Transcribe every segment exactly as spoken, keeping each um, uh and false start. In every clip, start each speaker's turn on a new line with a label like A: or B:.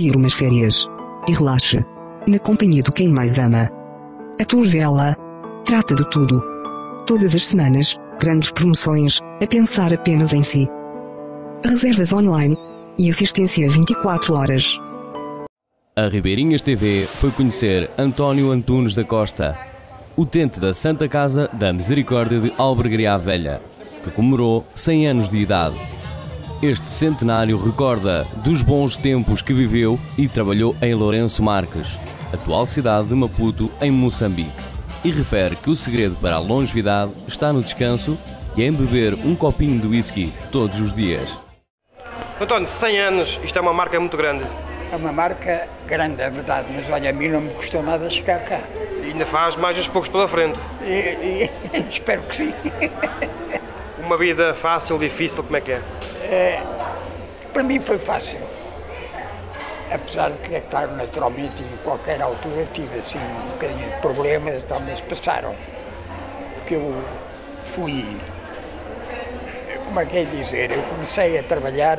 A: tire umas férias. E relaxe. Na companhia do quem mais ama. A Turvela. Trata de tudo. Todas as semanas, grandes promoções, a pensar apenas em si. Reservas online. E assistência vinte e quatro horas.
B: A Ribeirinhas T V foi conhecer António Antunes da Costa, utente da Santa Casa da Misericórdia de Albergaria à Velha, que comemorou cem anos de idade. Este centenário recorda dos bons tempos que viveu e trabalhou em Lourenço Marques, atual cidade de Maputo, em Moçambique, e refere que o segredo para a longevidade está no descanso e em beber um copinho de whisky todos os dias.
C: António, cem anos, isto é uma marca muito grande.
D: É uma marca grande, é verdade, mas olha, a mim não me custou nada chegar cá.
C: E ainda faz mais uns poucos pela frente.
D: E, e, espero que sim.
C: Uma vida fácil, difícil, como é que é?
D: É, para mim foi fácil. Apesar de que, é claro, naturalmente, em qualquer altura tive assim um bocadinho de problemas, também se passaram. Porque eu fui, como é que é dizer, eu comecei a trabalhar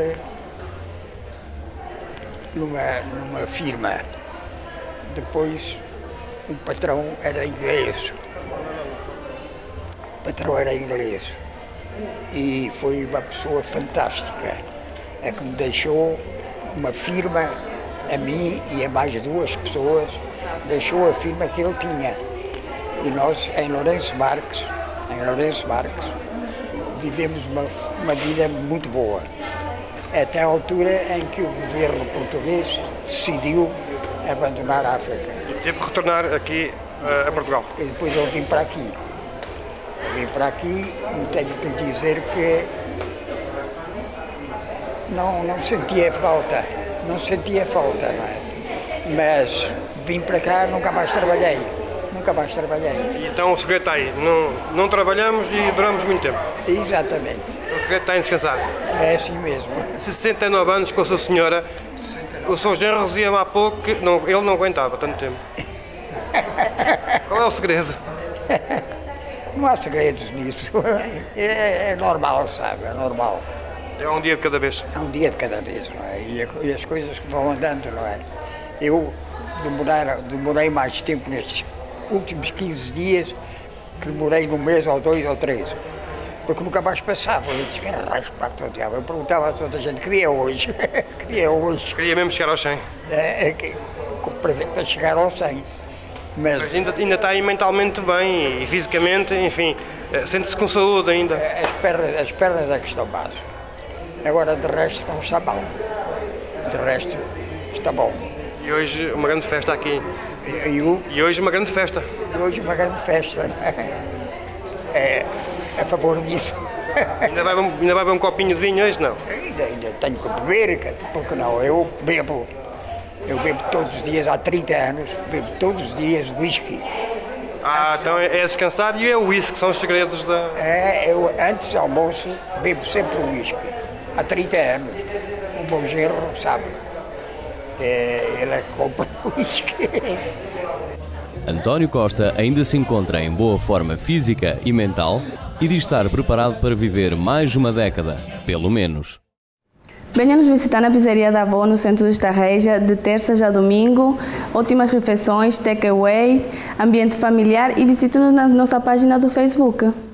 D: numa, numa firma. Depois o patrão era inglês. O patrão era inglês. E foi uma pessoa fantástica, é que me deixou uma firma, a mim e a mais duas pessoas, deixou a firma que ele tinha. E nós, em Lourenço Marques, em Lourenço Marques, vivemos uma, uma vida muito boa, até a altura em que o governo português decidiu abandonar a África.
C: E teve que retornar aqui uh, a Portugal.
D: E depois eu vim para aqui. Vim para aqui e tenho que lhe dizer que não, não sentia falta, não sentia falta, não é? Mas vim para cá, nunca mais trabalhei, nunca mais trabalhei.
C: E então o segredo está aí, não, não trabalhamos e duramos muito tempo.
D: Exatamente.
C: O segredo está em descansar.
D: É assim mesmo.
C: sessenta e nove anos com a sua senhora, o seu genro dizia-me há pouco que não, ele não aguentava tanto tempo. Qual é o segredo?
D: Não há segredos nisso, é, é normal, sabe, é normal.
C: É um dia de cada vez.
D: É um dia de cada vez, não é? E, a, e as coisas que vão andando, não é? Eu demorar, demorei mais tempo nestes últimos quinze dias que demorei num mês ou dois ou três, porque nunca mais passava. Eu disse, que raio, parto do diabo. Eu perguntava a toda a gente, que dia é hoje? Que dia é hoje?
C: Queria mesmo chegar aos cem.
D: É, é, para, para chegar aos cem. Mas,
C: Mas ainda, ainda está aí mentalmente bem e fisicamente, enfim, sente-se com saúde ainda.
D: As pernas, as pernas é que estão base. Agora, de resto, não está mal. De resto, está bom.
C: E hoje uma grande festa aqui.
D: E, e, o,
C: e hoje uma grande festa.
D: E hoje uma grande festa. É a favor disso.
C: Ainda vai, ainda vai beber um copinho de vinho hoje, não?
D: Ainda, ainda tenho que beber, porque não, eu bebo. Eu bebo todos os dias, há trinta anos, bebo todos os dias whisky.
C: Ah, então é, é descansar e é o whisky, são os segredos da...
D: É, eu antes do almoço bebo sempre whisky, há trinta anos. O meu genro sabe, é, ele é que compra whisky.
B: António Costa ainda se encontra em boa forma física e mental e diz estar preparado para viver mais uma década, pelo menos.
E: Venha nos visitar na pizzaria da avó no centro de Estarreja, de terças a domingo, ótimas refeições, takeaway, ambiente familiar e visite-nos na nossa página do Facebook.